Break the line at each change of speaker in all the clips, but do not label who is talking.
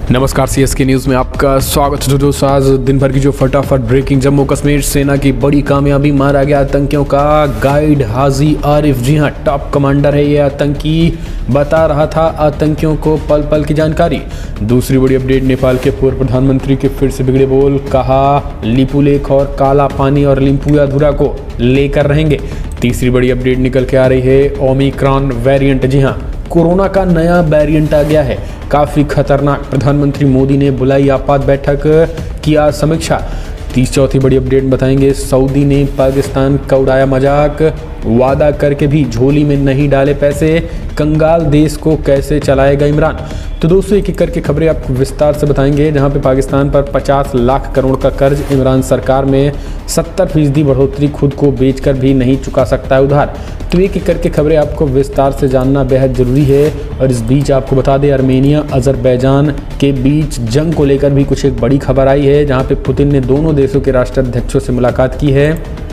नमस्कार, CSK news में आपका स्वागत है। दोस्तों, आज दिन भर की जो फटाफट ब्रेकिंग, जम्मू कश्मीर सेना की बड़ी कामयाबी, मारा गया आतंकियों का गाइड हाजी आरिफ। जी हां, टॉप कमांडर है ये आतंकी, बता रहा था आतंकियों को पल पल की जानकारी। दूसरी बड़ी अपडेट, नेपाल के पूर्व प्रधानमंत्री के फिर से बिगड़े बोल, कहा लिपुलेख और काला पानी और लिम्पुयाधुरा को लेकर रहेंगे। तीसरी बड़ी अपडेट निकल के आ रही है, ओमिक्रॉन वेरिएंट। जी हाँ, कोरोना का नया वेरिएंट आ गया है, काफ़ी खतरनाक। प्रधानमंत्री मोदी ने बुलाई आपात बैठक, किया समीक्षा। चौथी बड़ी अपडेट बताएंगे, सऊदी ने पाकिस्तान का उड़ाया मजाक, वादा करके भी झोली में नहीं डाले पैसे, कंगाल देश को कैसे चलाएगा इमरान। तो दोस्तों, एक एक करके खबरें आपको विस्तार से बताएंगे। जहां पे पाकिस्तान पर 50 लाख करोड़ का कर्ज, इमरान सरकार में 70% बढ़ोतरी, खुद को बेचकर भी नहीं चुका सकता है उधार। तो एक एक करके खबरें आपको विस्तार से जानना बेहद ज़रूरी है। और इस बीच आपको बता दें, आर्मेनिया अजरबैजान के बीच जंग को लेकर भी कुछ एक बड़ी खबर आई है, जहाँ पे पुतिन ने दोनों देशों के राष्ट्राध्यक्षों से मुलाकात की है।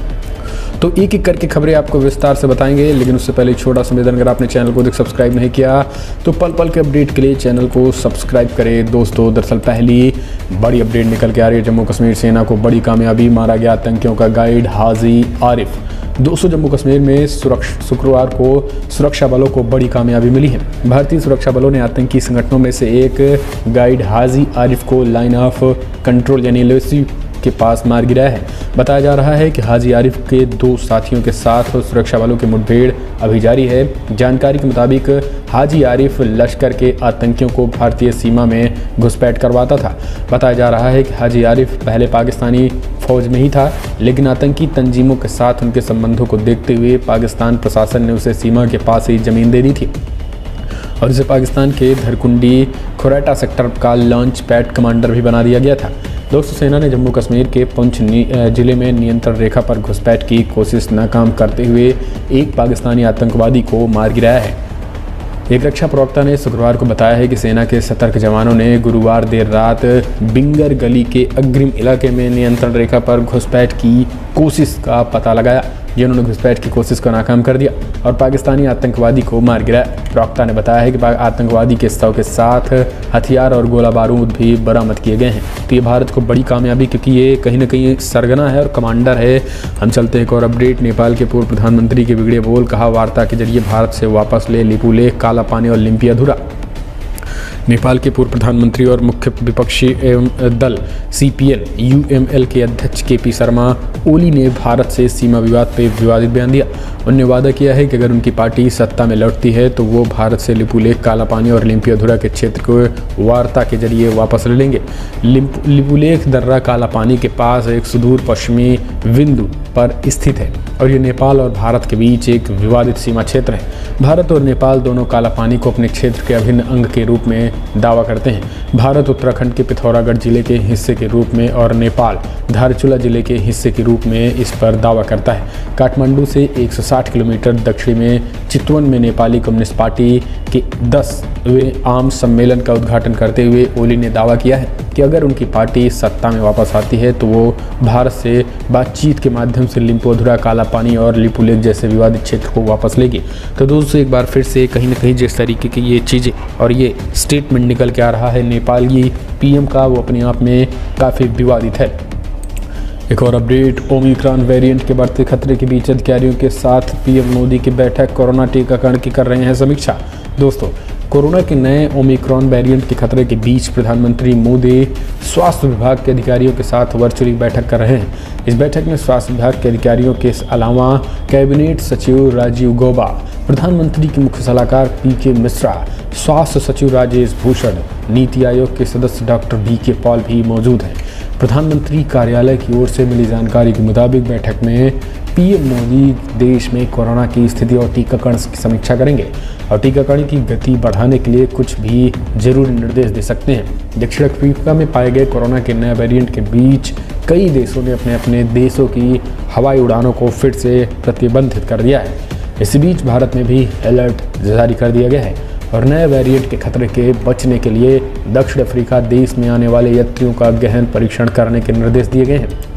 तो एक एक करके खबरें आपको विस्तार से बताएंगे, लेकिन उससे पहले छोटा सा निवेदन, अगर आपने चैनल को सब्सक्राइब नहीं किया तो पल पल के अपडेट के लिए चैनल को सब्सक्राइब करें। दोस्तों, दरअसल पहली बड़ी अपडेट निकल के आ रही है, जम्मू कश्मीर सेना को बड़ी कामयाबी, मारा गया आतंकियों का गाइड हाजी आरिफ। दोस्तों, जम्मू कश्मीर में शुक्रवार को सुरक्षा बलों को बड़ी कामयाबी मिली है। भारतीय सुरक्षा बलों ने आतंकी संगठनों में से एक गाइड हाजी आरिफ को लाइन ऑफ कंट्रोल यानी LOC के पास मार गिराया है। बताया जा रहा है कि हाजी आरिफ के 2 साथियों के साथ सुरक्षा बलों की मुठभेड़ अभी जारी है। जानकारी के मुताबिक हाजी आरिफ लश्कर के आतंकियों को भारतीय सीमा में घुसपैठ करवाता था। बताया जा रहा है कि हाजी आरिफ पहले पाकिस्तानी फौज में ही था, लेकिन आतंकी तंजीमों के साथ उनके संबंधों को देखते हुए पाकिस्तान प्रशासन ने उसे सीमा के पास ही ज़मीन दे दी थी और इसे पाकिस्तान के धरकुंडी खुरैटा सेक्टर का लॉन्च पैड कमांडर भी बना दिया गया था। दोस्तों, सेना ने जम्मू कश्मीर के पुंछ जिले में नियंत्रण रेखा पर घुसपैठ की कोशिश नाकाम करते हुए एक पाकिस्तानी आतंकवादी को मार गिराया है। एक रक्षा प्रवक्ता ने शुक्रवार को बताया है कि सेना के सतर्क जवानों ने गुरुवार देर रात बिंगर गली के अग्रिम इलाके में नियंत्रण रेखा पर घुसपैठ की कोशिश का पता लगाया, जिन्होंने घुसपैठ की कोशिश को नाकाम कर दिया और पाकिस्तानी आतंकवादी को मार गिराया। प्रवक्ता ने बताया है कि आतंकवादी के शव के साथ हथियार और गोला बारूद भी बरामद किए गए हैं। तो ये भारत को बड़ी कामयाबी, क्योंकि ये कहीं ना कहीं सरगना है और कमांडर है। हम चलते हैं एक और अपडेट, नेपाल के पूर्व प्रधानमंत्री के बिगड़े बोल, कहा वार्ता के जरिए भारत से वापस ले लिपुलेख, काला पानी और लिम्पियाधुरा। नेपाल के पूर्व प्रधानमंत्री और मुख्य विपक्षी एवं दल CPN UML के अध्यक्ष KP शर्मा ओली ने भारत से सीमा विवाद पर विवादित बयान दिया। उन्होंने वादा किया है कि अगर उनकी पार्टी सत्ता में लौटती है तो वो भारत से लिपुलेख, काला पानी और लिम्पियाधुरा के क्षेत्र को वार्ता के जरिए वापस ले लेंगे। लिपुलेख दर्रा काला पानी के पास एक सुदूर पश्चिमी बिंदु पर स्थित है और ये नेपाल और भारत के बीच एक विवादित सीमा क्षेत्र है। भारत और नेपाल दोनों काला पानी को अपने क्षेत्र के अभिन्न अंग के रूप में दावा करते हैं। भारत उत्तराखंड के पिथौरागढ़ जिले के हिस्से के रूप में और नेपाल धारचूला जिले के हिस्से के रूप में इस पर दावा करता है। काठमांडू से 160 किलोमीटर दक्षिण में चितवन में नेपाली कम्युनिस्ट पार्टी के 10वें आम सम्मेलन का उद्घाटन करते हुए ओली ने दावा किया है कि अगर उनकी पार्टी सत्ता में वापस आती है तो वो भारत से बातचीत के माध्यम से लिम्पियाधुरा, काला पानी और लिपुलेख जैसे विवादित क्षेत्र को वापस लेगी। तो दोस्तों, एक बार फिर से कहीं ना कहीं जिस तरीके की ये चीज़ें और ये स्टेटमेंट निकल के आ रहा है नेपाल की PM का, वो अपने आप में काफ़ी विवादित है। एक और अपडेट, ओमिक्रॉन वेरिएंट के बढ़ते खतरे के बीच अधिकारियों के साथ PM मोदी की बैठक, कोरोना टीकाकरण की कर रहे हैं समीक्षा। दोस्तों, कोरोना के नए ओमिक्रॉन वेरिएंट के खतरे के बीच प्रधानमंत्री मोदी स्वास्थ्य विभाग के अधिकारियों के साथ वर्चुअली बैठक कर रहे हैं। इस बैठक में स्वास्थ्य विभाग के अधिकारियों के अलावा कैबिनेट सचिव राजीव गौबा, प्रधानमंत्री के मुख्य सलाहकार PK मिश्रा, स्वास्थ्य सचिव राजेश भूषण, नीति आयोग के सदस्य डॉक्टर VK पॉल भी मौजूद हैं। प्रधानमंत्री कार्यालय की ओर से मिली जानकारी के मुताबिक बैठक में PM मोदी देश में कोरोना की स्थिति और टीकाकरण की समीक्षा करेंगे और टीकाकरण की गति बढ़ाने के लिए कुछ भी जरूरी निर्देश दे सकते हैं। दक्षिण अफ्रीका में पाए गए कोरोना के नए वेरिएंट के बीच कई देशों ने अपने अपने देशों की हवाई उड़ानों को फिर से प्रतिबंधित कर दिया है। इसी बीच भारत में भी अलर्ट जारी कर दिया गया है और नए वेरिएंट के खतरे के बचने के लिए दक्षिण अफ्रीका देश में आने वाले यात्रियों का गहन परीक्षण करने के निर्देश दिए गए हैं।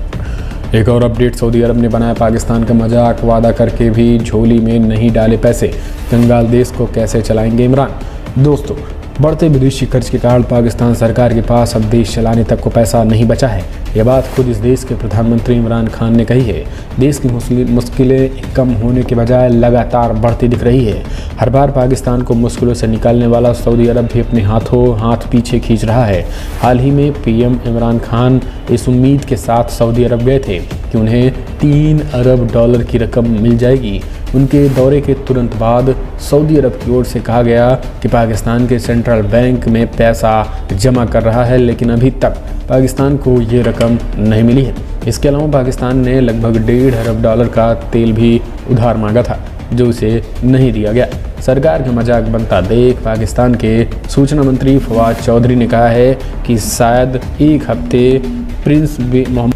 एक और अपडेट, सऊदी अरब ने बनाया पाकिस्तान का मजाक, वादा करके भी झोली में नहीं डाले पैसे, कंगाल देश को कैसे चलाएंगे इमरान। दोस्तों, बढ़ते विदेशी खर्च के कारण पाकिस्तान सरकार के पास अब देश चलाने तक को पैसा नहीं बचा है। यह बात खुद इस देश के प्रधानमंत्री इमरान खान ने कही है। देश की मुश्किलें कम होने के बजाय लगातार बढ़ती दिख रही है। हर बार पाकिस्तान को मुश्किलों से निकालने वाला सऊदी अरब भी अपने हाथ पीछे खींच रहा है। हाल ही में पीएम इमरान खान इस उम्मीद के साथ सऊदी अरब गए थे कि उन्हें $3 अरब की रकम मिल जाएगी। उनके दौरे के तुरंत बाद सऊदी अरब की ओर से कहा गया कि पाकिस्तान के सेंट्रल बैंक में पैसा जमा कर रहा है, लेकिन अभी तक पाकिस्तान को ये रकम नहीं मिली है। इसके अलावा पाकिस्तान ने लगभग $1.5 अरब का तेल भी उधार मांगा था, जो उसे नहीं दिया गया। सरकार का मजाक बनता देख पाकिस्तान के सूचना मंत्री फवाद चौधरी ने कहा है कि शायद एक हफ्ते प्रिंस मोहम्मद।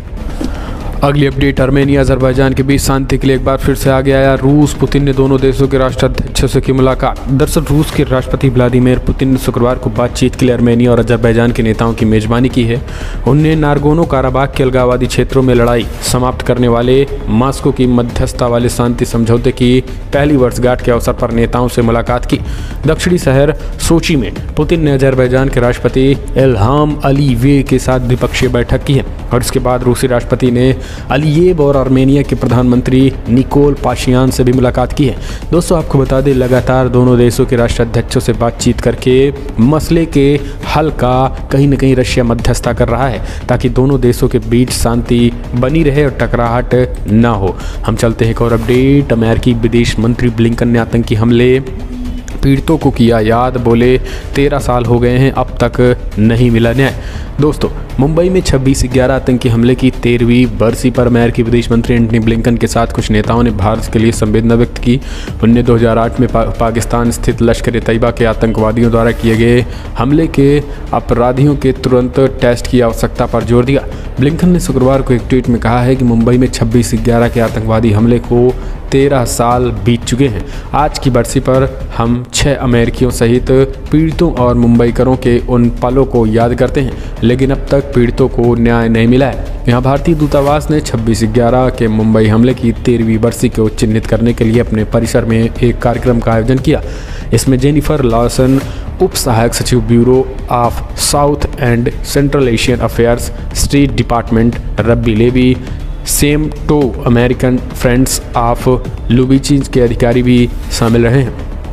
अगली अपडेट, आर्मेनिया अजरबैजान के बीच शांति के लिए एक बार फिर से आगे आया रूस। पुतिन ने दोनों देशों के राष्ट्राध्यक्षों से की मुलाकात। दरअसल रूस के राष्ट्रपति व्लादिमीर पुतिन ने शुक्रवार को बातचीत के लिए आर्मेनिया और अजरबैजान के नेताओं की मेजबानी की है। उन्होंने नारगोनो काराबाग के अलगाववादी क्षेत्रों में लड़ाई समाप्त करने वाले मास्को की मध्यस्थता वाले शांति समझौते की पहली वर्षगांठ के अवसर पर नेताओं से मुलाकात की। दक्षिणी शहर सोची में पुतिन ने अजरबैजान के राष्ट्रपति इल्हाम अलीयेव के साथ द्विपक्षीय बैठक की है और इसके बाद रूसी राष्ट्रपति ने अलीयेव और आर्मेनिया के प्रधानमंत्री निकोल पाशियान से भी मुलाकात की है। दोस्तों, आपको बता दें, लगातार दोनों देशों के राष्ट्राध्यक्षों से बातचीत करके मसले के हल का कहीं न कहीं रशिया मध्यस्थता कर रहा है ताकि दोनों देशों के बीच शांति बनी रहे और टकराहट ना हो। हम चलते हैं एक और अपडेट। अमेरिकी विदेश मंत्री ब्लिंकन ने आतंकी हमले पीड़ितों को किया याद, बोले 13 साल हो गए हैं, अब तक नहीं मिला न्याय। दोस्तों, मुंबई में 26/11 आतंकी हमले की 13वीं बरसी पर अमेरिकी विदेश मंत्री एंटनी ब्लिंकन के साथ कुछ नेताओं ने भारत के लिए संवेदना व्यक्त की। उन्होंने 2008 में पाकिस्तान स्थित लश्कर-ए-तैयबा के आतंकवादियों द्वारा किए गए हमले के अपराधियों के तुरंत टेस्ट की आवश्यकता पर जोर दिया। ब्लिंकन ने शुक्रवार को एक ट्वीट में कहा है कि मुंबई में 26/11 के आतंकवादी हमले को 13 साल बीत चुके हैं। आज की बरसी पर हम 6 अमेरिकियों सहित पीड़ितों और मुंबईकरों के उन पलों को याद करते हैं, लेकिन अब तक पीड़ितों को न्याय नहीं मिला है। यहाँ भारतीय दूतावास ने 26/11 के मुंबई हमले की 13वीं बरसी को चिन्हित करने के लिए अपने परिसर में एक कार्यक्रम का आयोजन किया। इसमें जेनिफर लॉसन, उप सहायक सचिव Bureau of South and Central Asian Affairs, State Department Rabbi Levi, Shemtov American Friends of Lubavitch के अधिकारी भी शामिल रहे हैं।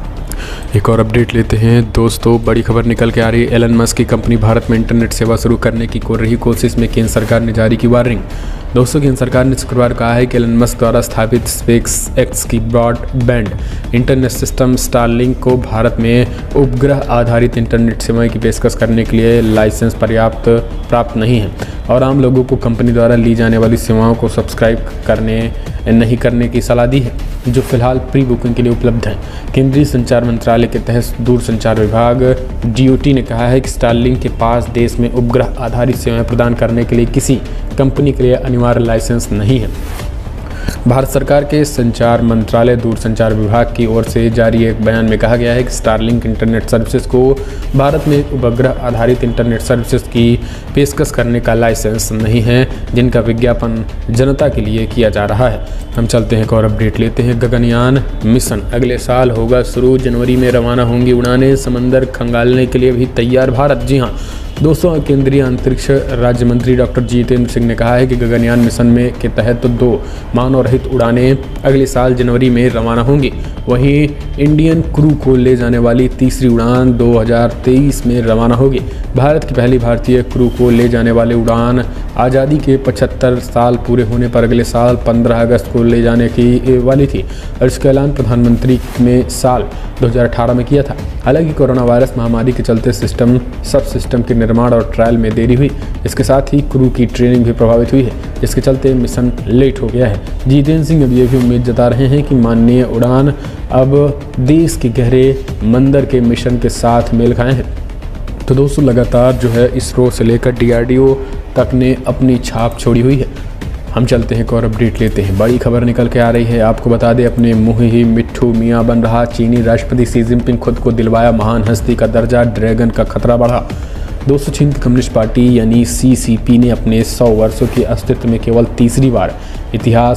एक और अपडेट लेते हैं दोस्तों, बड़ी खबर निकल के आ रही है। एलन मस्क की कंपनी भारत में इंटरनेट सेवा शुरू करने की कर रही कोशिश में केंद्र सरकार ने जारी की वार्निंग। दोस्तों, केंद्र सरकार ने शुक्रवार कहा है कि एलन मस्क द्वारा स्थापित स्पेस एक्स की ब्रॉडबैंड इंटरनेट सिस्टम स्टारलिंक को भारत में उपग्रह आधारित इंटरनेट सेवाएं की पेशकश करने के लिए लाइसेंस प्राप्त नहीं है और आम लोगों को कंपनी द्वारा ली जाने वाली सेवाओं को सब्सक्राइब नहीं करने की सलाह दी है, जो फिलहाल प्री बुकिंग के लिए उपलब्ध है। केंद्रीय संचार मंत्रालय के तहत दूरसंचार विभाग DOT ने कहा है कि स्टारलिंक के पास देश में उपग्रह आधारित सेवाएं प्रदान करने के लिए किसी कंपनी के लिए अनिवार्य लाइसेंस नहीं है। भारत सरकार के संचार मंत्रालय दूरसंचार विभाग की ओर से जारी एक बयान में कहा गया है कि स्टारलिंक इंटरनेट सर्विसेज को भारत में उपग्रह आधारित इंटरनेट सर्विसेज की पेशकश करने का लाइसेंस नहीं है, जिनका विज्ञापन जनता के लिए किया जा रहा है। हम चलते हैं एक और अपडेट लेते हैं। गगनयान मिशन अगले साल होगा शुरू, जनवरी में रवाना होंगी उड़ानें, समंदर खंगालने के लिए भी तैयार भारत। जी हाँ दोस्तों, केंद्रीय अंतरिक्ष राज्य मंत्री डॉक्टर जितेंद्र सिंह ने कहा है कि गगनयान मिशन में के तहत 2 मानव रहित उड़ानें अगले साल जनवरी में रवाना होंगी। वहीं इंडियन क्रू को ले जाने वाली तीसरी उड़ान 2023 में रवाना होगी। भारत की पहली भारतीय क्रू को ले जाने वाली उड़ान आज़ादी के 75 साल पूरे होने पर अगले साल 15 अगस्त को ले जाने की वाली थी और इसका ऐलान प्रधानमंत्री ने साल 2018 में किया था। हालांकि कोरोना वायरस महामारी के चलते सब सिस्टम के निर्माण और ट्रायल में देरी हुई। इसके साथ ही क्रू की ट्रेनिंग भी प्रभावित हुई है, जिसके चलते मिशन लेट हो गया है। जितेंद्र सिंह अब ये भी उम्मीद जता रहे हैं कि माननीय उड़ान अब देश के गहरे मंदिर के मिशन के साथ मेल खाए हैं। तो दोस्तों, लगातार जो है इसरो से लेकर DRDO तक ने अपनी छाप छोड़ी हुई है। हम चलते हैं एक और अपडेट लेते हैं। बड़ी खबर निकल के आ रही है, आपको बता दें, अपने मुँह ही मिट्ठू मियाँ बन रहा चीनी राष्ट्रपति शी जिनपिंग खुद को दिलवाया महान हस्ती का दर्जा, ड्रैगन का खतरा बढ़ा। दोस्तों, चीन की कम्युनिस्ट पार्टी यानी CCP ने अपने 100 वर्षों के अस्तित्व में केवल तीसरी बार इतिहास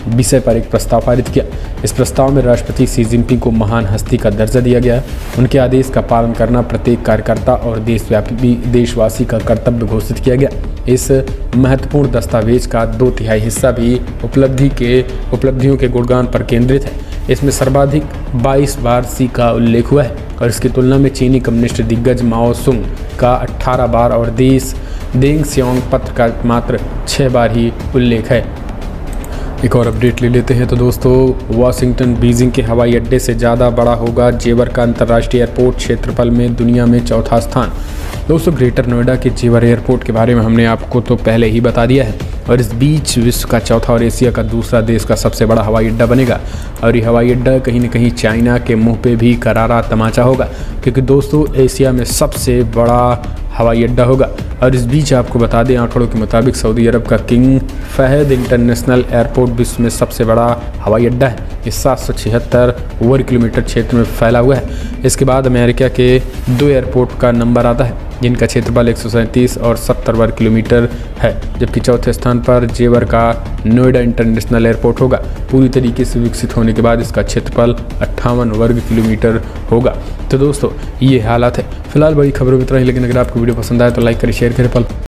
विषय पर एक प्रस्ताव पारित किया। इस प्रस्ताव में राष्ट्रपति शी जिनपिंग को महान हस्ती का दर्जा दिया गया। उनके आदेश का पालन करना प्रत्येक कार्यकर्ता और देशवासी का कर्तव्य घोषित किया गया। इस महत्वपूर्ण दस्तावेज का 2/3 हिस्सा भी उपलब्धियों के गुणगान पर केंद्रित है। इसमें सर्वाधिक 22 बार शी का उल्लेख हुआ है और इसकी तुलना में चीनी कम्युनिस्ट दिग्गज माओ सुंग का 18 बार और देंग सियांग पत्र का मात्र 6 बार ही उल्लेख है। एक और अपडेट ले लेते हैं। तो दोस्तों, वाशिंगटन बीजिंग के हवाई अड्डे से ज़्यादा बड़ा होगा जेवर का अंतर्राष्ट्रीय एयरपोर्ट, क्षेत्रफल में दुनिया में 4था स्थान। दोस्तों, ग्रेटर नोएडा के जेवर एयरपोर्ट के बारे में हमने आपको तो पहले ही बता दिया है और इस बीच विश्व का 4था और एशिया का दूसरा देश का सबसे बड़ा हवाई अड्डा बनेगा। और ये हवाई अड्डा कहीं न कहीं चाइना के मुंह पे भी करारा तमाचा होगा, क्योंकि दोस्तों एशिया में सबसे बड़ा हवाई अड्डा होगा। और इस बीच आपको बता दें, आंकड़ों के मुताबिक सऊदी अरब का किंग फहद इंटरनेशनल एयरपोर्ट विश्व में सबसे बड़ा हवाई अड्डा है। ये 776 वर्ग किलोमीटर क्षेत्र में फैला हुआ है। इसके बाद अमेरिका के 2 एयरपोर्ट का नंबर आता है, जिनका क्षेत्रफल 137 और 70 वर्ग किलोमीटर है, जबकि चौथे स्थान पर जेवर का नोएडा इंटरनेशनल एयरपोर्ट होगा। पूरी तरीके से विकसित होने के बाद इसका क्षेत्रफल 58 वर्ग किलोमीटर होगा। तो दोस्तों, ये हालात है। फिलहाल बड़ी खबरों की तरह ही, लेकिन अगर आपको वीडियो पसंद आए तो लाइक करें, शेयर करें।